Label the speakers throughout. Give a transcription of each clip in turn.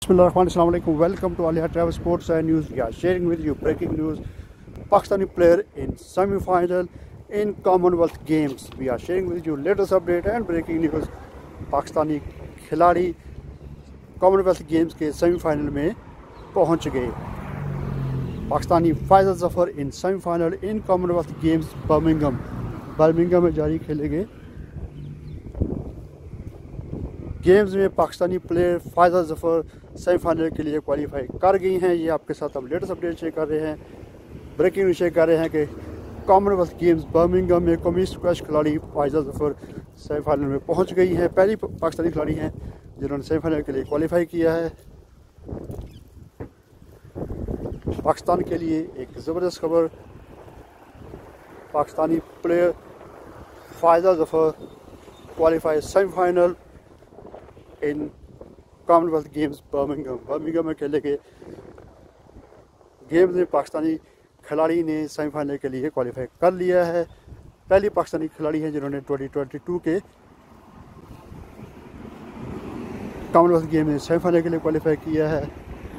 Speaker 1: Bismillahirrahmanirrahim. Welcome to Aliya Travel Sports and News. We are sharing with you breaking news. Pakistani player in semi-final in Commonwealth Games. We are sharing with you latest update and breaking news. Pakistani खिलाड़ी Commonwealth games के semifinal में पहुंच गए. Pakistani Faiza Zafar in semifinal in Commonwealth Games Birmingham में जारी खेले गए games में पाकिस्तानी प्लेयर फ़ायज़ा ज़फ़र सेमीफाइनल के लिए क्वालिफाई कर गई हैं. ये आपके साथ हम लेटेस्ट अपडेट शेयर कर रहे हैं. ब्रेकिंग न्यूज़ शेयर कर रहे हैं कि कॉमनवेल्थ गेम्स बर्मिंघम में कौमी स्क्वैश खिलाड़ी फ़ायज़ा ज़फ़र सेमीफाइनल में पहुंच गई हैं. पहली पाकिस्तानी खिलाड़ी हैं जिन्होंने सेमीफाइनल के लिए क्वालिफाई किया है. पाकिस्तान के लिए एक ज़बरदस्त खबर. Pakistani player Faiza Zafar qualify semifinal in Commonwealth Games Birmingham में खेले गए गेम्स में पाकिस्तानी खिलाड़ी ने सेमीफाइनल के लिए क्वालिफाई कर लिया है. पहली पाकिस्तानी खिलाड़ी हैं जिन्होंने 2022 के कॉमनवेल्थ गेम में सेमीफाइनल के लिए क्वालिफाई किया है.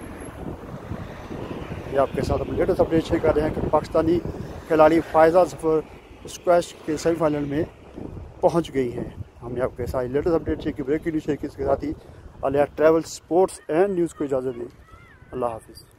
Speaker 1: ये आपके साथ हम लेटेस्ट अपडेट शेयर कर रहे हैं कि पाकिस्तानी खिलाड़ी फ़ायज़ा ज़फ़र स्क्वैश के सेमीफाइनल में पहुंच गई हैं. हमने आपके साथ लेटेस्ट अपडेट शेयर की. ब्रेकिंग न्यूज़ शेयर की. इसके साथ ही Aliya travel sports and news को इजाज़त दी. अल्लाह हाफिज़.